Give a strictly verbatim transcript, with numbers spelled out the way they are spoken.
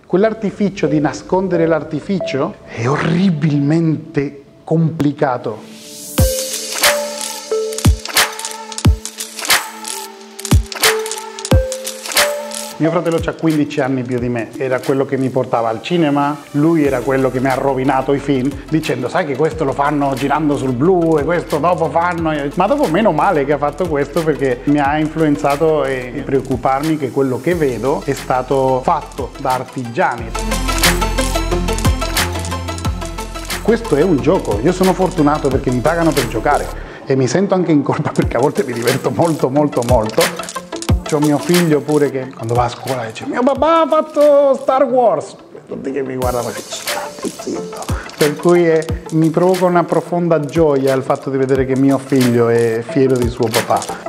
Quell'artificio di nascondere l'artificio è orribilmente complicato. Mio fratello ha quindici anni più di me, era quello che mi portava al cinema, lui era quello che mi ha rovinato i film dicendo sai che questo lo fanno girando sul blu e questo dopo fanno... Ma dopo meno male che ha fatto questo perché mi ha influenzato e preoccuparmi che quello che vedo è stato fatto da artigiani. Questo è un gioco, io sono fortunato perché mi pagano per giocare e mi sento anche in colpa perché a volte mi diverto molto molto molto. C'ho mio figlio pure che quando va a scuola dice mio papà ha fatto Star Wars, tutti che mi guardano e stai zitto. Per cui è, mi provoca una profonda gioia il fatto di vedere che mio figlio è fiero di suo papà.